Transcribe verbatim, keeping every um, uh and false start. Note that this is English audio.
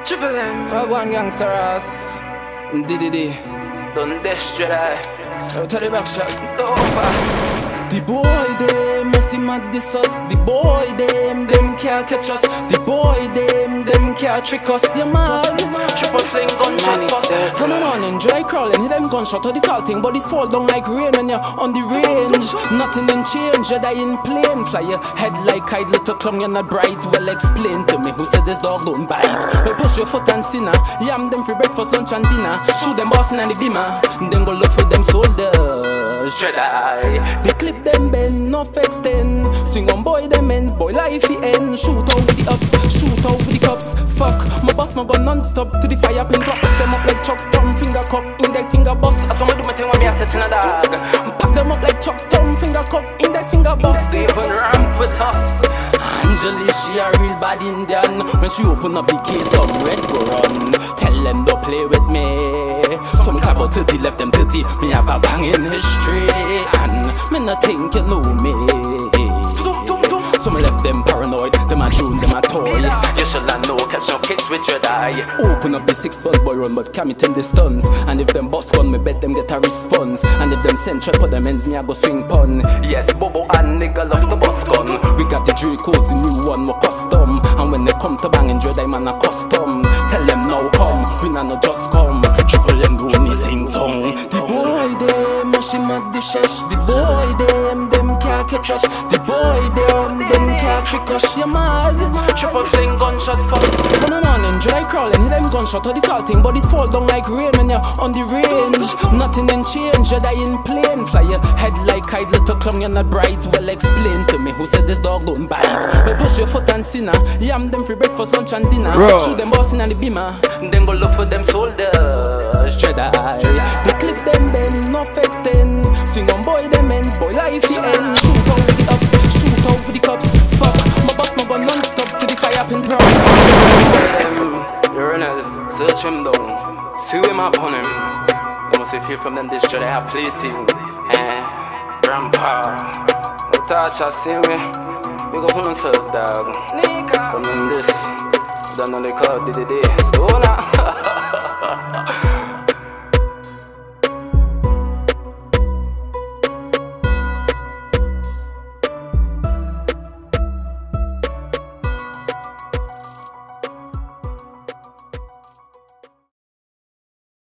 Triple M. Well, one gangster ass. D D D. Done this Jedi. I'll tell you back shot. Over. The boy them must see mad this us. The boy them, them can't catch us. The boy them, them can't trick us. You mad? Triple fling gunshot bust. From the morning, dry crawling, hit them gunshot or the tall thing, but it's fall down like rain when you're on the range. Nothing in change, you're dying plain. Fly your head like kite, little clown, you're not bright. Well, explain to me who said this dog don't bite. Well, push your foot and sinner. Yam them for breakfast, lunch and dinner. Shoot them bossing and the beamer. Then go look for them soldiers. Jedi. They clip them bend, no extend. Swing on boy them ends, boy life he end. Shoot out with the ups, shoot out with the cups. Fuck, my boss my gun non-stop to the fire pin drop. Pack them up like chuck, thumb, finger cock, index finger bust. I saw me do my thing when me a testing a dog. Pack them up like chuck, thumb, finger cock, index finger bust. They even ramp with us. Angeli, she a real bad Indian. When she open up the case, some red go run. Tell them don't play with me. Some cab out thirty, left them thirty. Me have a banging history, and me not think you know me. So me left them paranoid, them a tune, them a toy. You should not know, catch no kicks with your die. Open up the six guns, boy run, but can't me tell the stuns. And if them boss gun, me bet them get a response. And if them send trap for them ends, me I go swing pun. Yes, Bobo and nigga love the boss gun. We got the Dracos, the new one, more custom. And when they come to bang and Jedi man a custom. Tell them now come, we nah no just come. Triple M do me sing song. The boy them, mushy mad the shesh. The boy them, them can't catch us. The boy them, them can't trick us. You mad? Triple fling gunshot fast. From the morning, dry crawling, hit them gunshot or the tall thing, but it's fall down like rain when you're on the range. Nothing in change, you're dying plain. Fly your head like kite, little clown, you're not bright. Well, explain to me who said this dog don't bite. Well, push your foot and sinner. Yam them for breakfast, lunch and dinner. Bro. Shoot them bossing and the beamer. Then go look for them soldiers. Jedi. They clip them bend, no extend. Swing on boy them ends, boy life he end. Shoot out with the ups, shoot out with the cups. Fuck, my boss my gun non-stop to the fire pin pro. You're in a search him down, sue him upon him. You must hear from them this Jedi have plating. Eh, grandpa. The touch I see me. We go for myself, dog. Come in this. Don't know they call D D D. Stoner.